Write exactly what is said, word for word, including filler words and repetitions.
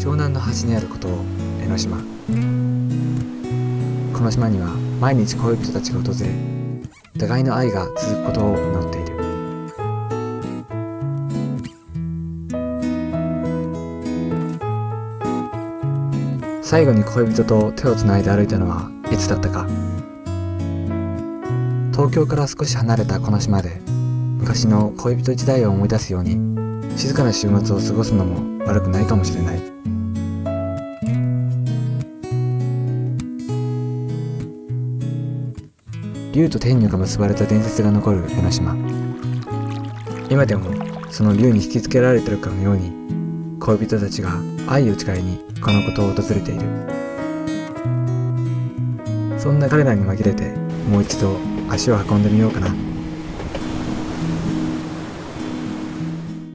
湘南の端にある孤島江ノ島。この島には毎日恋人たちが訪れ、互いの愛が続くことを祈っている。最後に恋人と手をつないで歩いたのはいつだったか。東京から少し離れたこの島で昔の恋人時代を思い出すように静かな週末を過ごすのも悪くないかもしれない。竜と天女が結ばれた伝説が残る江ノ島。今でもその竜に引きつけられているかのように恋人たちが愛を誓いにこの孤島を訪れている。そんな彼らに紛れてもう一度足を運んでみようかな。